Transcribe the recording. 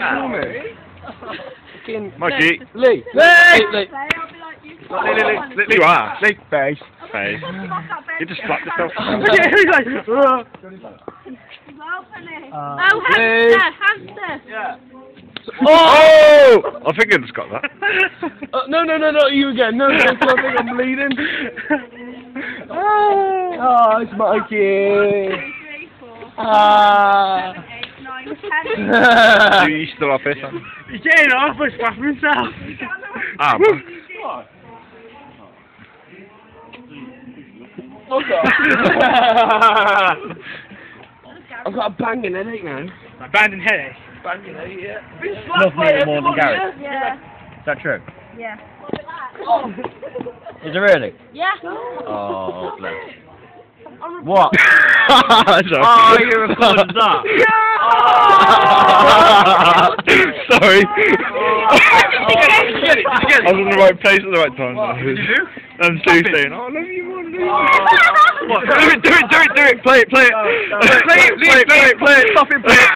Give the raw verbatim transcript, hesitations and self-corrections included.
Mikey. Lee. Lee. Lee. Lee. Lee. You are. Lee. Face. Face. You just slapped yourself. Yeah, he's like. Oh, hamster, hamster. Yeah. Oh! I think I just got that. uh, no, no, no, not you again. No, no, I think I'm bleeding. Oh, oh it's Mikey. Ah. Do you still have this on? He's getting off, he's slapping himself. Ah, I've got a banging headache now. A banging headache? Banging headache, yeah. Nothing more than Gary. Yeah. Is that true? Yeah. Is it really? Yeah. Oh, bless. What? Oh, you recorded that? Sorry. I was in the right place at the right time. Did you do? I'm still saying, oh, I love you, man. What? Do it, do it, do it, do it. Play it, play it. Play it, play it, play it, play it. Stop it, play it.